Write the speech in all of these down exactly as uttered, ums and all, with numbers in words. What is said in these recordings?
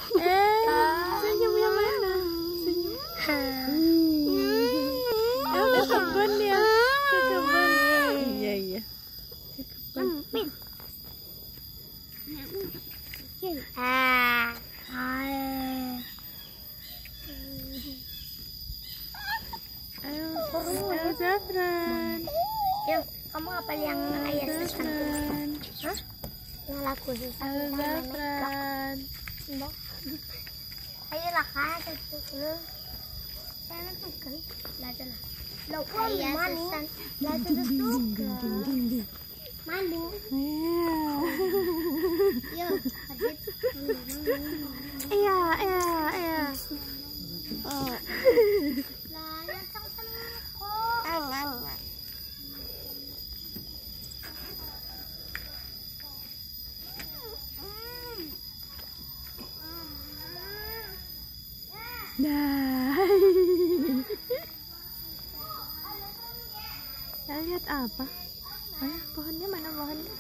Eh, senyum yang mana? Senyum. Oh, ke kebun dia. Ke kebun. Iya, iya. Ke kebun. Ah. Ayo, ayo Zafran. Yuk, kamu hafal yang ayat susah? Zafran. Hah? Yang lagu susah. Ayo Zafran. Ayolah kak, dulu. Jangan tuker. Belajar lah. Lo ayat susah. Belajar tuker. Malu. Iya. Yuk, adit. Iya, iya, iya. Oh. Lah, yang seneng kok. Dah. Kita lihat apa? Mana pohonnya? Mana pohonnya?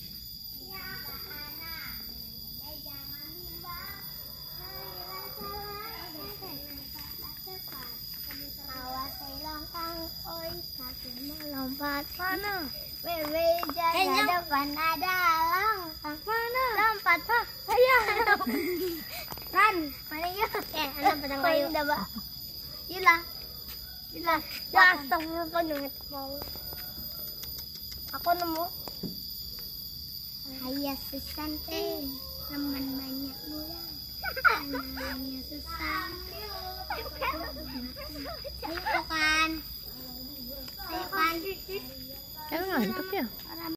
Lompat mana? Wewe jalan depan ada lompat mana? Lompat pak, ayo. Ran, mana yuk? Eh, anak pedang kayu. Dapat. Yila, yila. Jatuh penuh mau. Aku nemu. Ayah susan teh, teman banyak bulan. Anaknya susan. Ayo kan. Ayo kan. Emang ngantuk ya?